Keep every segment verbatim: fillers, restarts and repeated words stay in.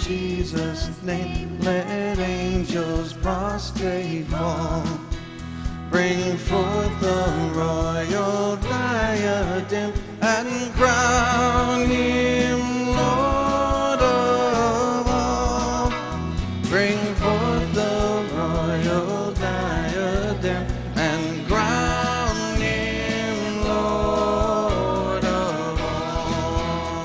Jesus' name, let angels prostrate fall. Bring forth the royal diadem and crown him Lord of all. Bring forth the royal diadem and crown him Lord of all.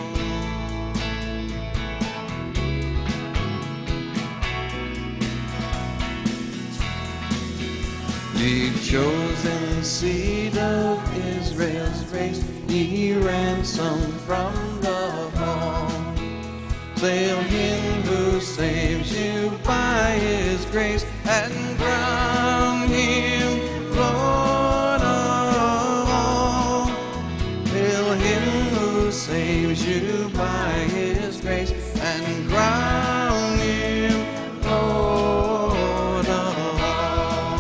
The chosen seed of Israel's race, ye ransomed from the fall. Hail him who saves you by his grace and crown him Lord of all. Hail him who saves you by his grace and crown him Lord of all.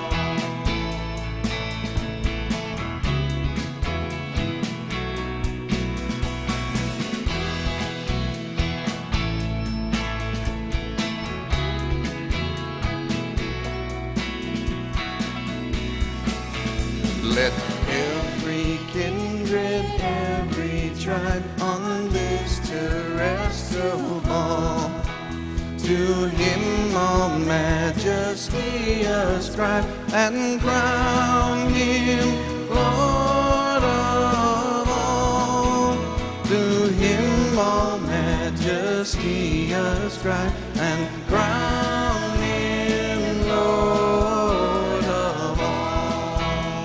Let every kindred, every tribe on this terrestrial ball, to him all majesty ascribe and crown him Lord of all. To him all majesty ascribe and crown him Lord of all.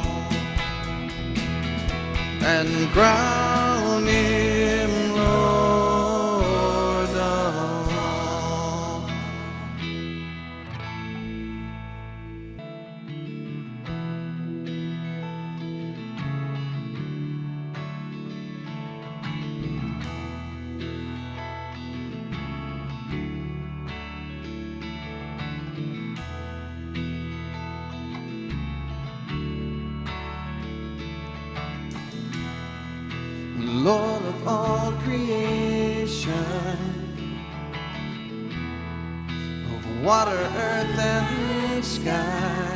And crown him Lord of all. Lord of all creation, of water, earth, and sky,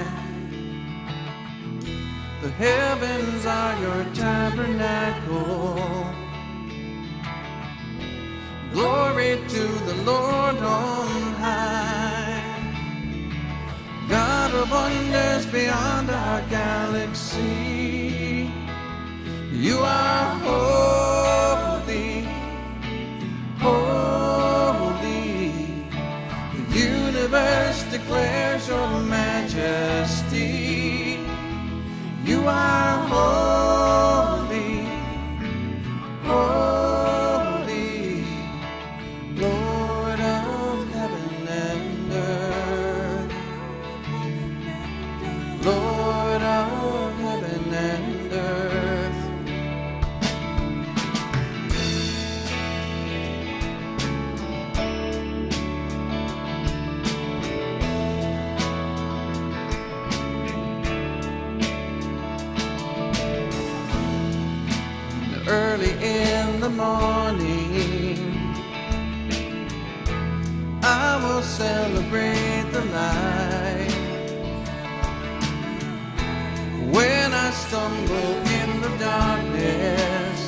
the heavens are your tabernacle. Glory to the Lord on high, God of wonders beyond our galaxy. You are holy, holy. The universe declares your majesty. You are holy, holy, Lord of heaven and earth, Lord of heaven and earth. Early in the morning, I will celebrate the light. When I stumble in the darkness,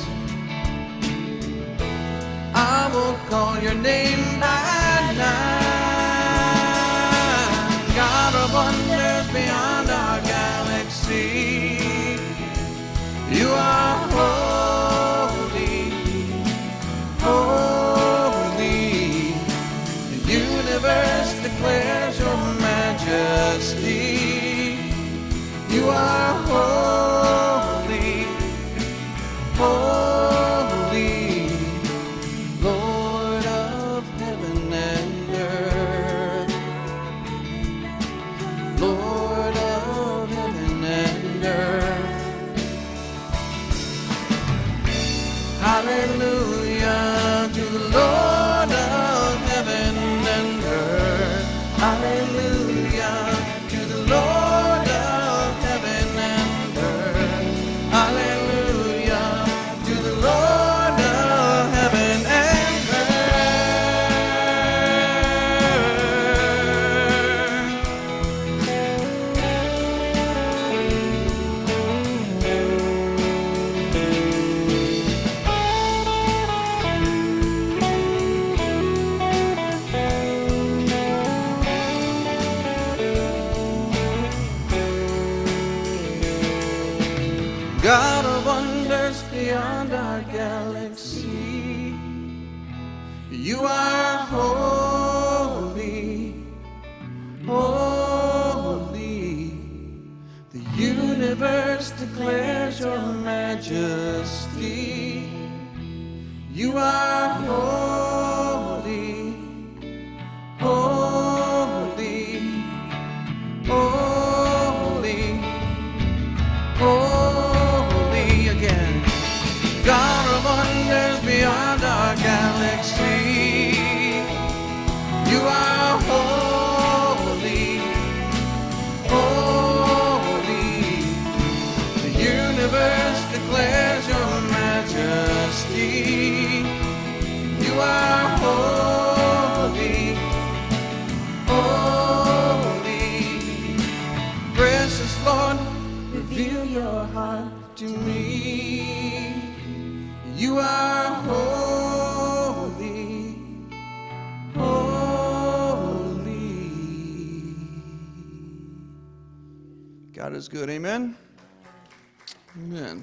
I will call your name by night. God of wonders beyond our galaxy, you are holy, holy. The universe declares your majesty. You are holy, holy, Lord of heaven and earth, Lord of heaven and earth. Hallelujah to the Lord of heaven and earth. Hallelujah to the Lord of heaven and earth. Hallelujah to the Lord of heaven and earth. God of wonders beyond our galaxy. You are holy, holy. The universe declares your majesty. You are holy, holy, holy, holy again. God of wonders beyond our galaxy. You are holy, holy. The universe declares your majesty. You are holy, holy. Precious Lord, reveal your heart to me. You are holy, holy. God is good, amen? Amen.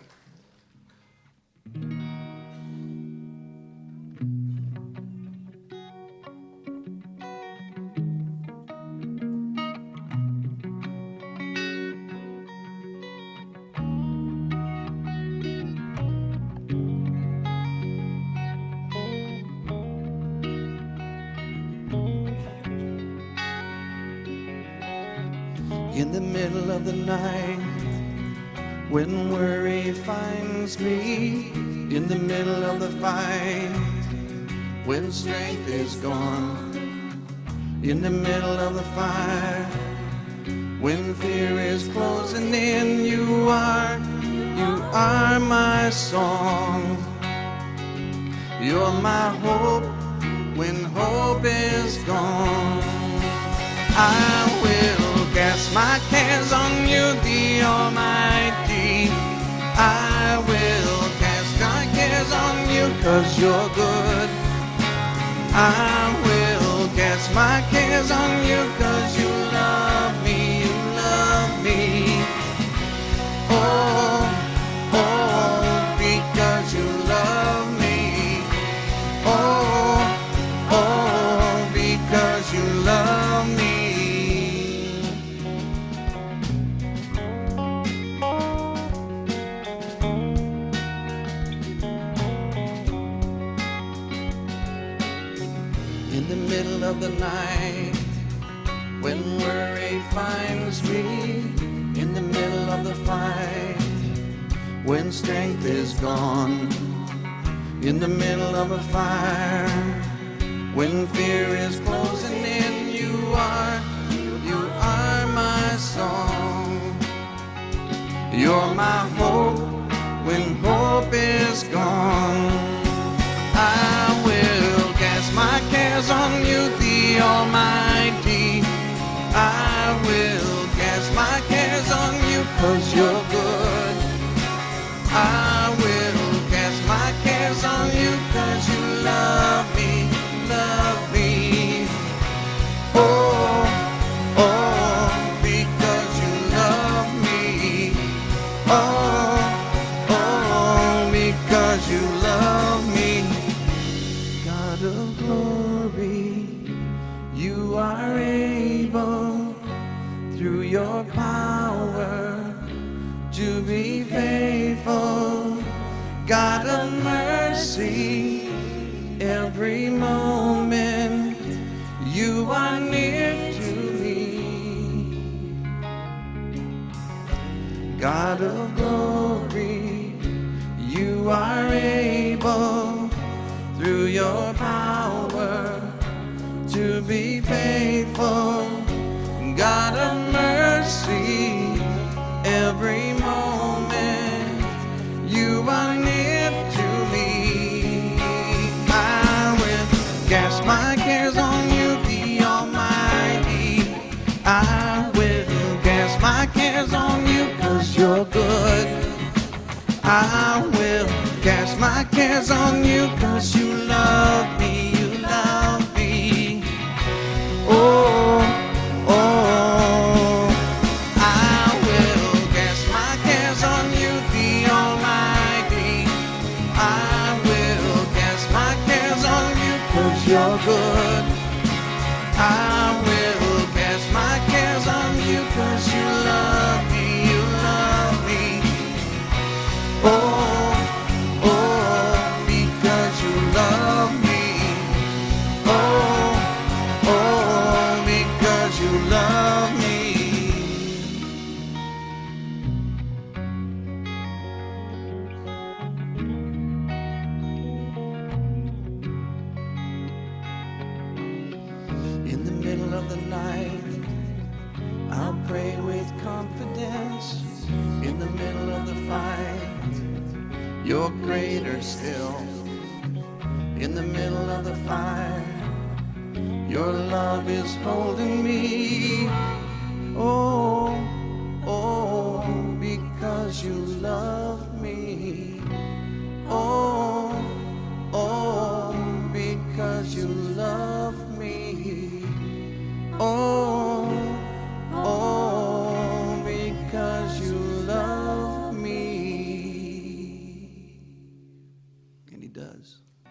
In the middle of the night, when worry finds me, in the middle of the fight, when strength is gone, in the middle of the fire, when fear is closing in, you are, you are my song. You're my hope when hope is gone. I will cast my cares on you, the Almighty. I will cast my cares on you, 'cause you're good. I will cast my cares on you, 'cause you love me, you love me. Oh, oh, because you love me. Oh, oh, because you love me. In the middle of the night, when worry finds me, in the middle of the fight, when strength is gone, in the middle of a fire, when fear is closing in, you are, you are my song. You're my hope when hope is gone. I will cast my cares on you, the Almighty. I will cast my cares on you, 'cause you're good. I will cast my cares on you, 'cause you love me, love me. Oh, oh, because you love me. Oh, oh, because you love me. God of glory, you are able, through your power, to be faithful. God of mercy, every moment you are near to me. God of glory, you are able, through your power, to be faithful. God of mercy, every moment you are near to me. I will cast my cares on you, the Almighty. I will cast my cares on you, 'cause you're good. I will cast my cares on you, 'cause you love me, you love me. Oh, oh, I will cast my cares on you, the Almighty. you're good. I will cast my cares on you, 'cause you love me, you love me. Oh, oh, because you love me. Oh, oh, because you love me. In the middle of the night, I'll pray with confidence. In the middle of the fight, you're greater still. In the middle of the fire, your love is holding me. Oh, oh, because you love me. Oh, oh, because you love me. Oh, oh, because you love me. And he does.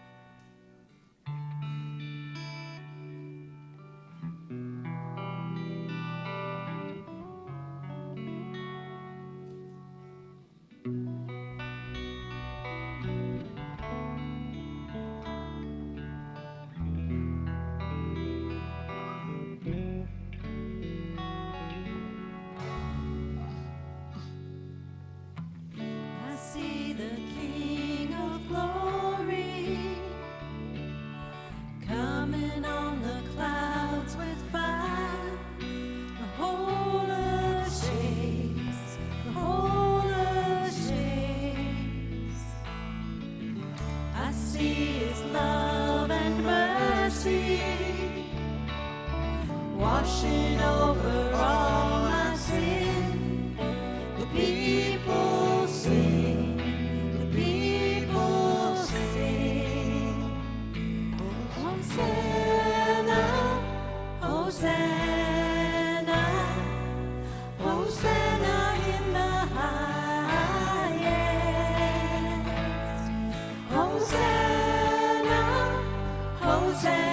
Washing over all my sin. The people sing, the people sing. Hosanna, Hosanna, Hosanna in the highest. Hosanna, Hosanna.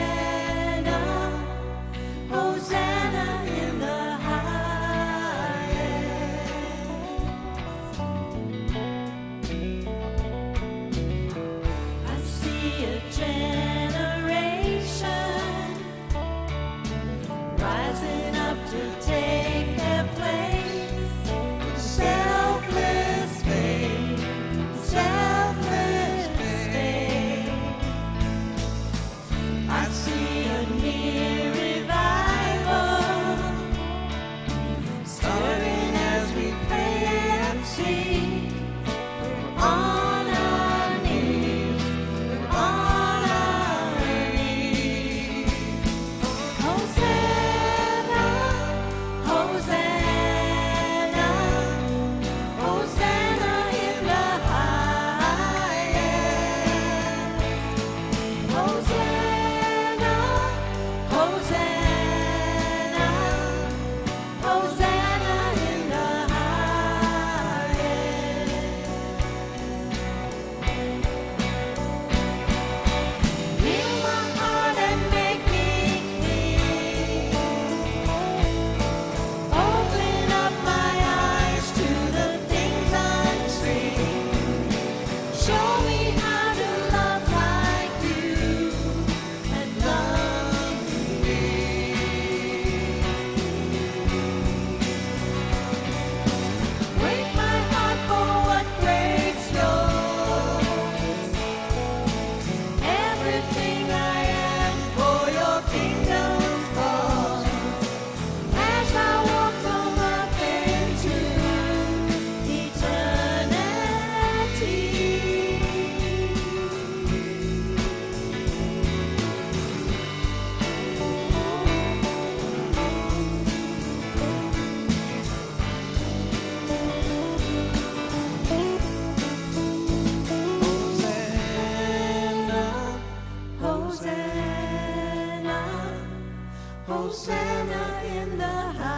Hosanna in the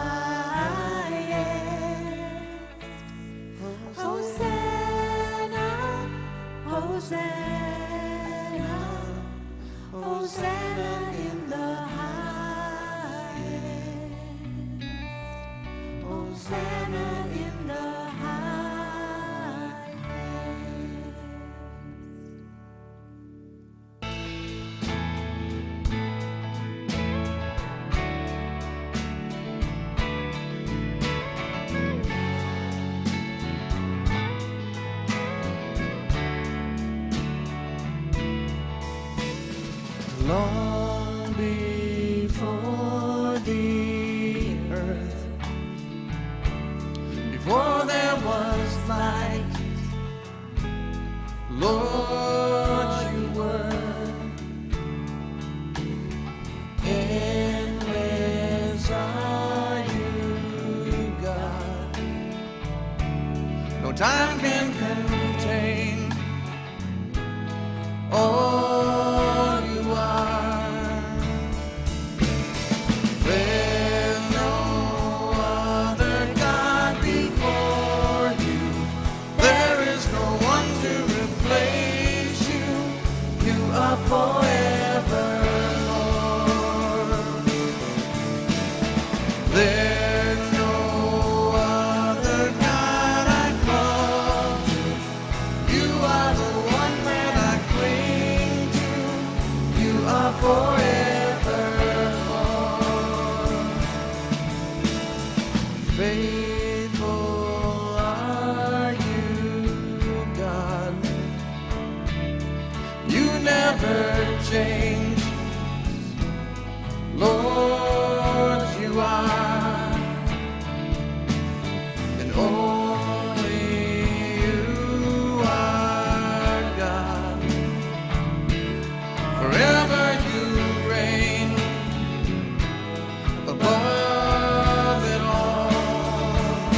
highest. Hosanna, Hosanna, Hosanna. long before the earth, before there was light, Lord, you were. Endless are you, God. No time can contain all you are. There's no other God before you. There is no one to replace you. You are forevermore. There's no other God I call to. You are the one that I cling to. You are forevermore. Faithful are you, God. You never change. Lord, you are, and only you are God. Forever you reign above it all.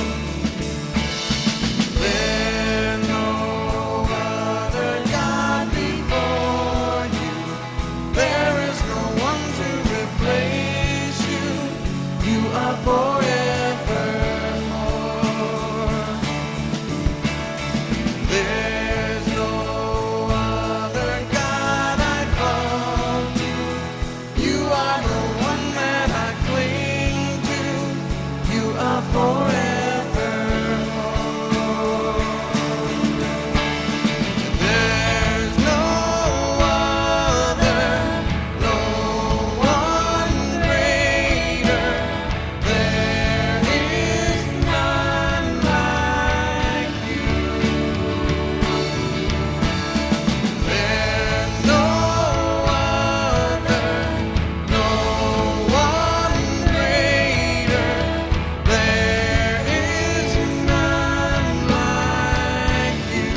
There's no other God before you. There is no one to replace you. You are forevermore. There's no other God I call to. You are the one that I cling to. You are forevermore. There's no other, no one greater. There is none like you. There's no other, no one greater. There is none like you.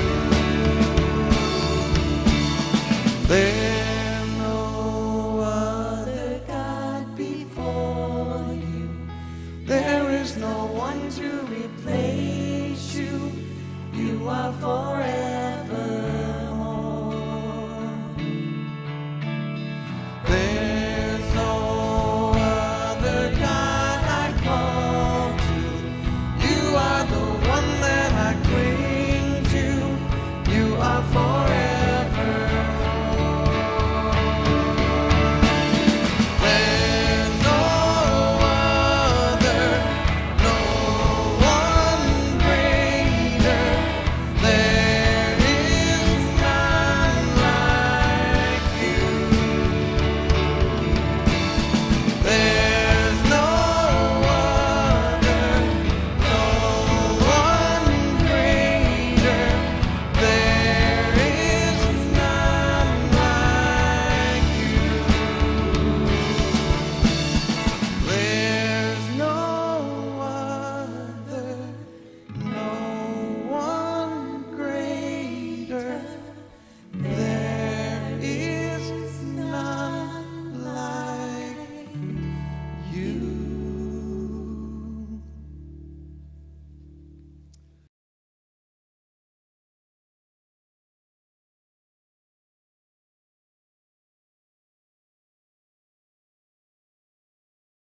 There's no other God before you. There is no one to replace you. You are forever.